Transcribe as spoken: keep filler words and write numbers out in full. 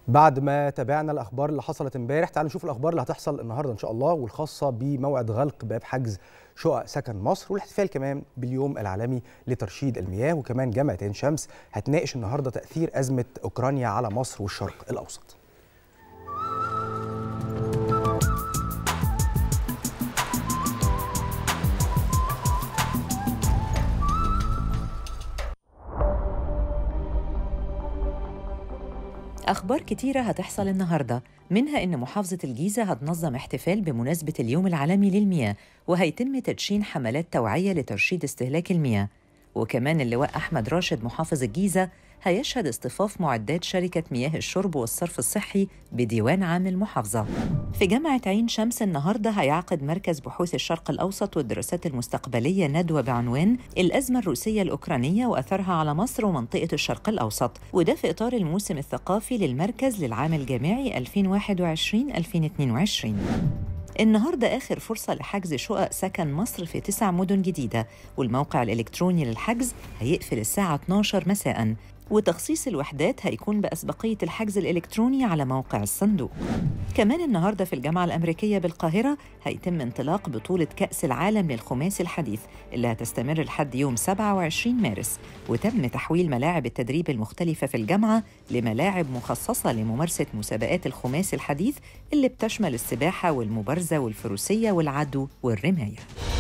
بعد ما تابعنا الاخبار اللي حصلت امبارح، تعالوا نشوف الاخبار اللي هتحصل النهارده ان شاء الله، والخاصه بموعد غلق باب حجز شقق سكن مصر، والاحتفال كمان باليوم العالمي لترشيد المياه. وكمان جامعه عين شمس هتناقش النهارده تاثير ازمه اوكرانيا على مصر والشرق الاوسط. أخبار كتيرة هتحصل النهاردة، منها إن محافظة الجيزة هتنظم احتفال بمناسبة اليوم العالمي للمياه، وهيتم تدشين حملات توعية لترشيد استهلاك المياه. وكمان اللواء أحمد راشد محافظ الجيزة هيشهد اصطفاف معدات شركة مياه الشرب والصرف الصحي بديوان عام المحافظة. في جامعة عين شمس النهاردة هيعقد مركز بحوث الشرق الأوسط والدراسات المستقبلية ندوة بعنوان الأزمة الروسية الأوكرانية وأثرها على مصر ومنطقة الشرق الأوسط، وده في إطار الموسم الثقافي للمركز للعام الجامعي ألفين وواحد وعشرين ألفين واثنين وعشرين. النهاردة آخر فرصة لحجز شقق سكن مصر في تسع مدن جديدة، والموقع الإلكتروني للحجز هيقفل الساعة اثناشر مساءً، وتخصيص الوحدات هيكون بأسبقية الحجز الإلكتروني على موقع الصندوق. كمان النهاردة في الجامعة الأمريكية بالقاهرة هيتم انطلاق بطولة كأس العالم للخماسي الحديث اللي هتستمر لحد يوم سبعة وعشرين مارس، وتم تحويل ملاعب التدريب المختلفة في الجامعة لملاعب مخصصة لممارسة مسابقات الخماسي الحديث اللي بتشمل السباحة والمبارزة والفروسية والعدو والرماية.